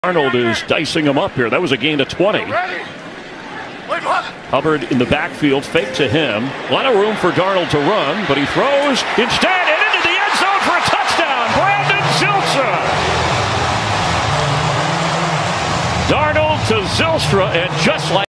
Darnold is dicing him up here. That was a gain of 20. Hubbard in the backfield, fake to him. A lot of room for Darnold to run, but he throws instead and into the end zone for a touchdown. Brandon Zylstra. Darnold to Zylstra, and just like